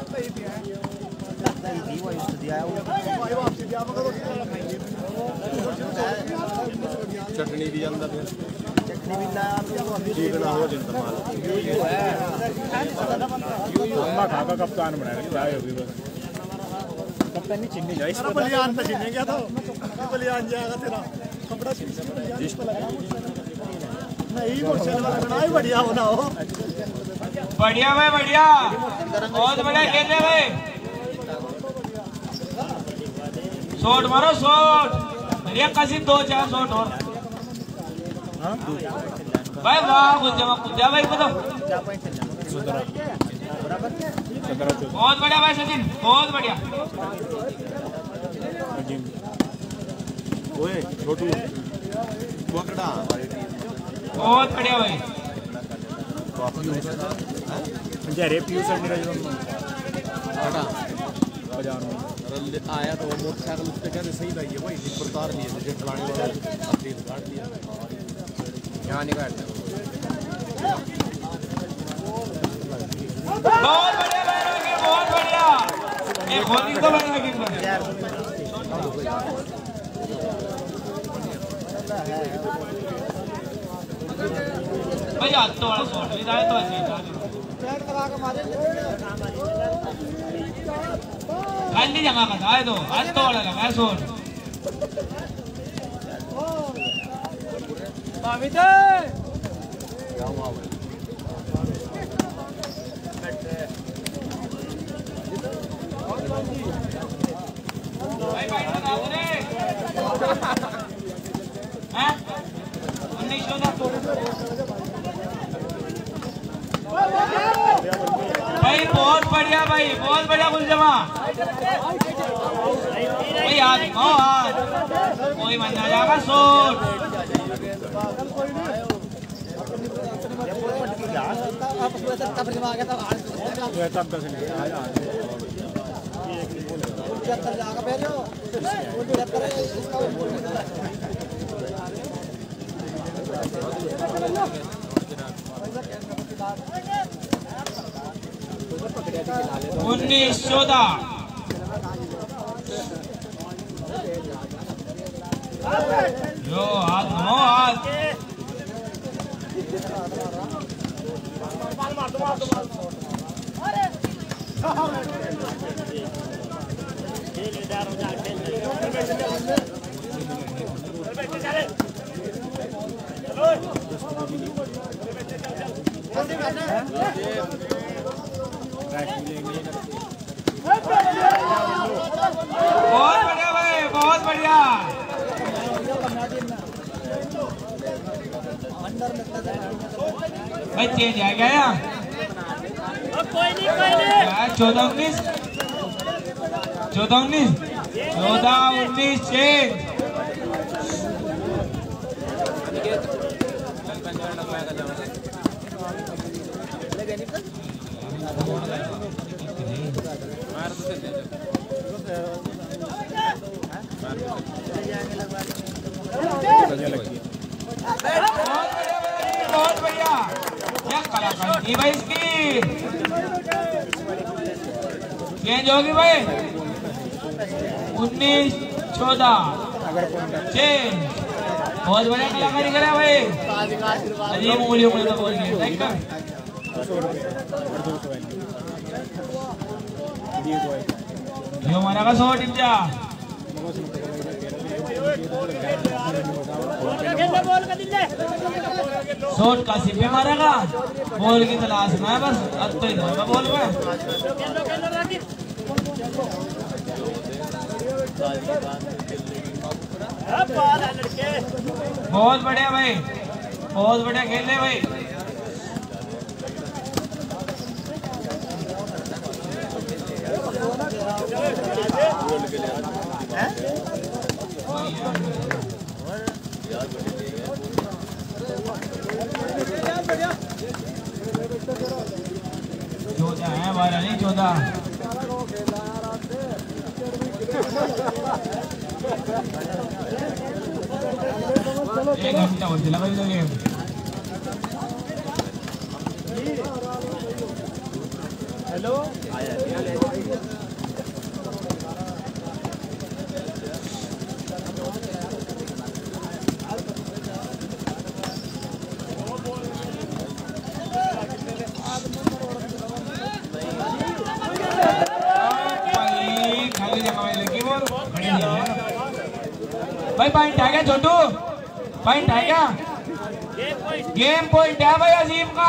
चटनी भी अंदर, चटनी भी ना हो जिंदा माल अम्मा खा का कप्तान बनाया होगी बस, कप्तान नहीं छिन्नी जाए, इसको बलियान पे छिने गया था, बलियान जाएगा तेरा कपड़ा नहीं, वो चलना ही बढ़िया होना हो। बढ़िया भाई, बढ़िया, बहुत बढ़िया खेलने भाई, शॉट मारो शॉट, बढ़िया काशी दो चार शॉट और भाई, वाह गुंजा गुंजा भाई, बताओ बहुत बढ़िया भाई सचिन, बहुत बढ़िया, ओए छोटू पकड़ा, बहुत बढ़िया भाई, जरे पीयू सर मेरा जो बजा आया तो वो मोटरसाइकिल उस पे कहते सही भाई है भाई जिस प्रकार लिए मुझे चलाने वाला अपने काट दिया यहाँ नहीं काटते बहुत बढ़िया बैठा बहुत बढ़िया ये खोली तो बैठा कि भाई हाथ तो वाला शॉट ले जाए तो अच्छी खाली जगह का जाए तो हाथ तो वाला लगा शॉट भाई भाई हैं उन्नीस सौ भाई बहुत बढ़िया भाई बहुत बढ़िया गुलजमा भाई आज आज कोई बंदा जाएगा शॉट उन्नीस चौदह जो हाथ नो हाथ बहुत बढ़िया भाई बहुत बढ़िया भाई चेंज आ गया यहाँ चौदह उन्नीस चौदह उन्नीस चौदह उन्नीस चेंज बहुत बढ़िया क्या कलाकारी भाई इसकी चेंज होगी भाई उन्नीस चौदह चेंज बहुत बढ़िया कलाकारी करा भाई अजीब उंगलियों में तो बोल गया यो हमारा का सौ टिप्जा शॉट का सिपे मारेगा बॉल की तलाश में है बस अब तो इधर का बॉल में बहुत बढ़िया भाई बहुत बढ़िया खेल रहे भाई चौदह है बारह नहीं चौदह एक घंटा हो चला भाई गेम हेलो भाई पॉइंट आ गया छोटू पॉइंट आ गया गेम पॉइंट है भाई अजीम का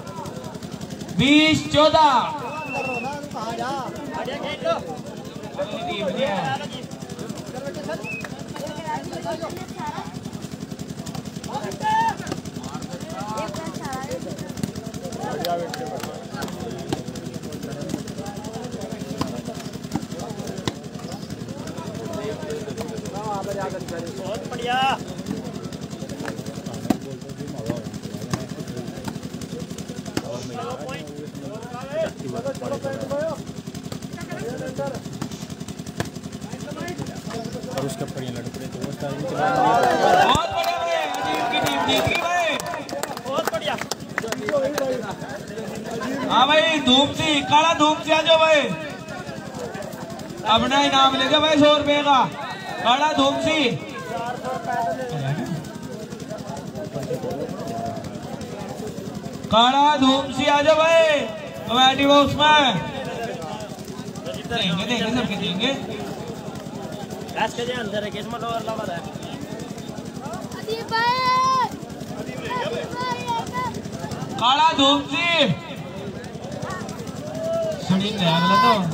बीस चौदह बहुत बढ़िया उसके ऊपर ये लड़के तो वो सारी बहुत बढ़िया भाई, अजीब की टीम जीत गई भाई, बहुत बढ़िया। हाँ भाई धूम सी, काला धूम सी आ जाओ भाई, अपना इनाम ले जाओ भाई सौ रुपए का, काला धूम सी। काला धूम सी आ जाओ भाई कमेटी बॉक्स में, देंगे देंगे सबके देंगे। अंदर है किस्मत और अल्लाह वाला है। काला धूम सी सुनी नहीं अगला तो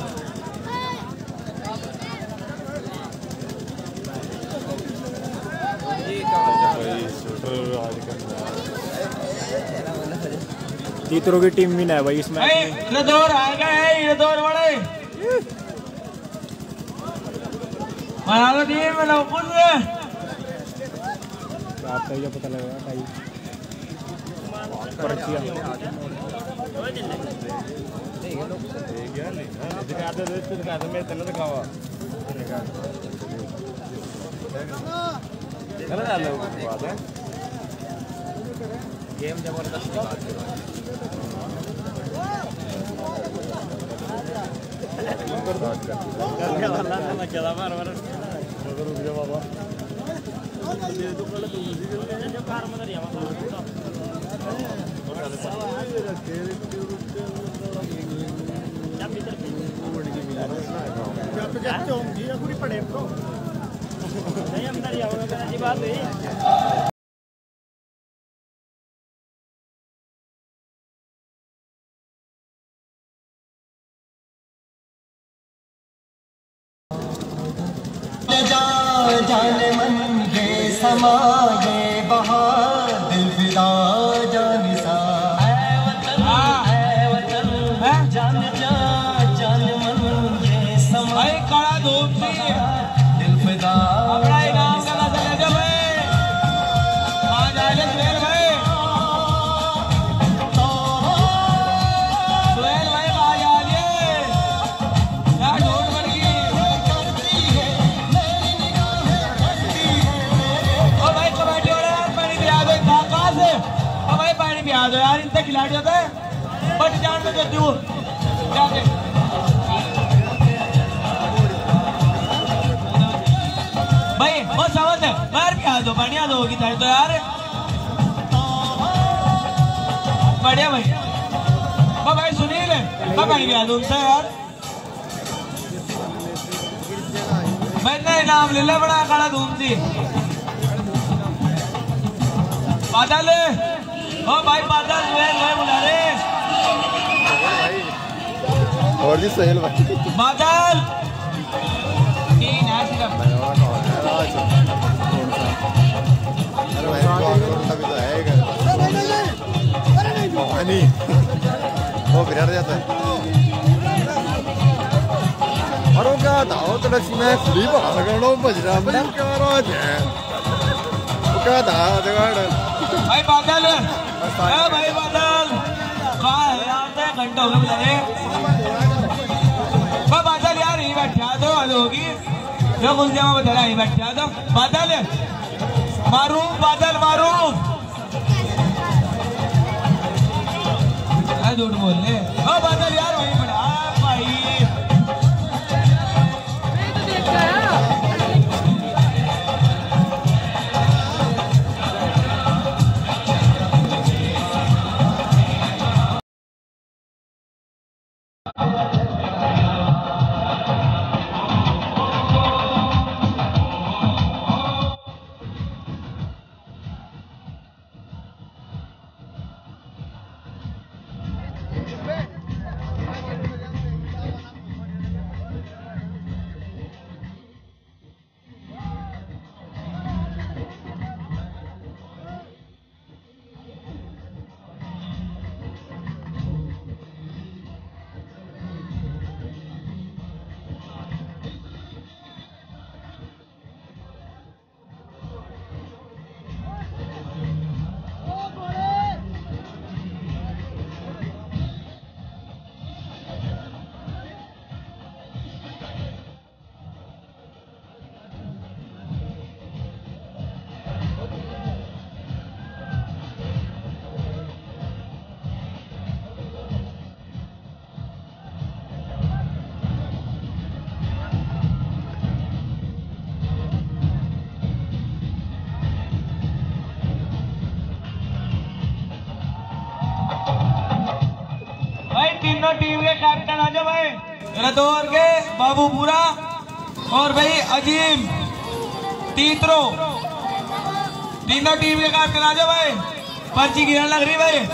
तीतरों की टीम भी ना है भाई इसमें। रदौर आ गए, रदौर वाले बना लो टीम में लो कुछ आपका ये पता लगेगा भाई गेम जबरदस्त बात पड़े नहीं अंदर ही आओगे बात है। जान मन ये समा ये बहा दिल फिदा जान सा है वतन है वतन जान जा जान मन ये समा काला धूप सी दिल फिदा अपना इनाम का नजर ले जाओ भाई, आ जाएगा सुहेल भाई, सुहेल भाई आ जाइए क्या ढूंढ बन गई। ओ भाई कमेटी वाले यार पानी पिला दो, कहाँ से ओ भाई पानी पिला दो यार, इनसे खिला जाता है बट जान में करती हूँ जाके भाई वो समझ है बाहर भी आ दो, बढ़िया दो होगी तो यार बढ़िया भाई। वो भाई सुनील मैं पानी भी आ दो उनसे यार, मैं इतना इनाम ले ले बड़ा काला धूम सी बादल, ओ भाई बादल सुहेल भाई बुला रहे और जी सुहेल भाई बादल तीन है सिर्फ। अरे भाई अभी तो है पानी वो बिगड़ जाता है। और वो क्या था वो तो लक्ष्मी में फ्री बाहर करना बजरा में क्या रोज है वो क्या था जगह भाई बादल, ए भाई बादल कहाँ है यार, तो घंटा हो गया बुला रहे भाई बादल यार, यही बैठा दो हद होगी जो कुछ जमा बता रहा है, यही बैठा दो बादल, मारूफ बादल मारूफ झूठ बोल ले ओ बादल यार वही पड़ा भाई। कैप्टन आ जाओ भाई, रतौर के बाबूपुरा और भाई अजीम तीतरो, तीनों टीम के कैप्टन आ जाओ भाई। पर्ची गिरने लग रही भाई।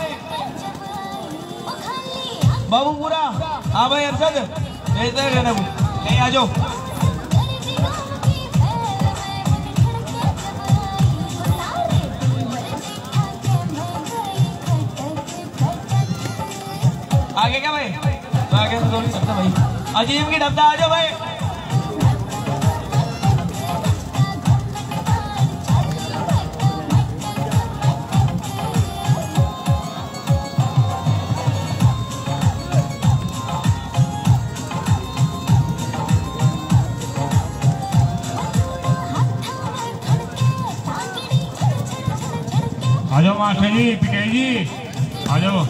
बाबूपुरा हाँ भाई अरशद नहीं आ जाओ। आगे क्या भाई, तो आगे तो नहीं सकता भाई। अजीम की डब्बा आ जाओ भाई। आ जाओ मास्टर जी, पिटाई जी आ जाओ।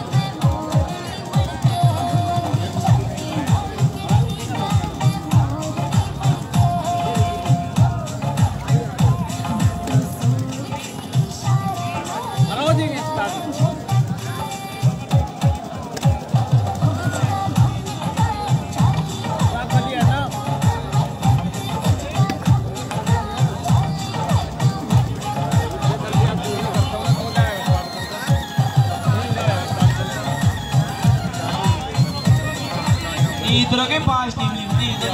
इधर के पांच टीम निकली, इधर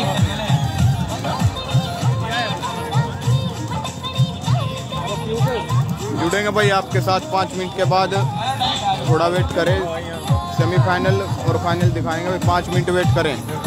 जुड़ेंगे भाई आपके साथ पाँच मिनट के बाद। थोड़ा वेट करें, सेमीफाइनल और फाइनल दिखाएंगे भाई, पाँच मिनट वेट करें।